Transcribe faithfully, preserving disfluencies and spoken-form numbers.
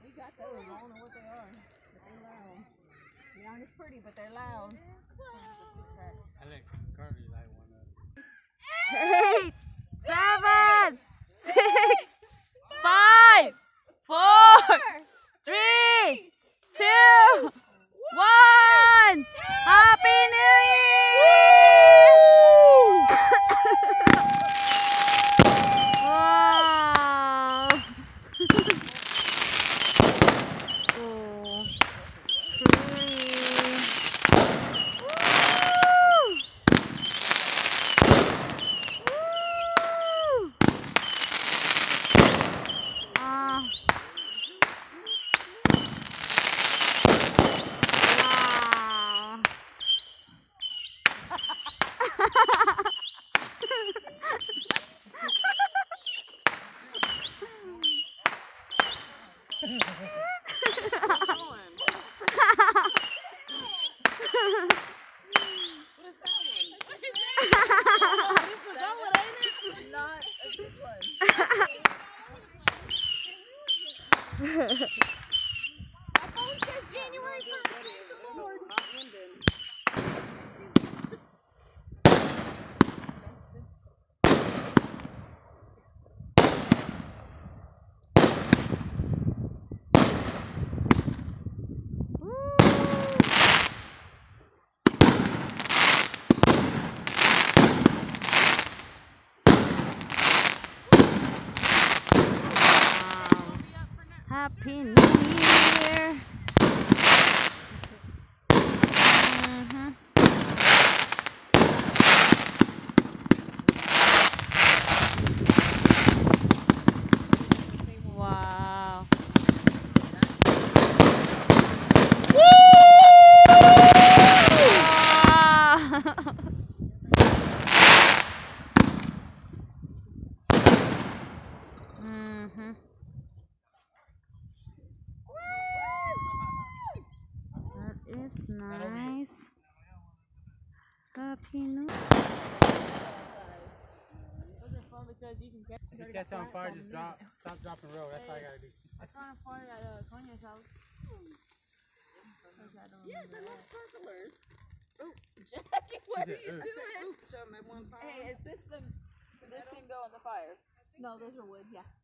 We got those. I don't know what they are, but they're loud. They aren't as pretty, but they're loud. I like Carly like one of Eight, seven, six, five, four, three, two, one. Happy New Year! Wow. Oh, pretty. My phone says January first. Lord. Happy New Year! Mm-hmm. Wow! Woo! Mm-hmm. It's nice. Happy New Year. Those are fun because you can catch. If you catch on fire, just drop, stop, dropping roll. That's all I gotta do. I caught on fire at uh, Kanye's house. Yes, I love sparklers. Oh, Jackie, what are you doing? Show me one time. Hey, is this the? This can go in the fire. No, those are wood. Yeah.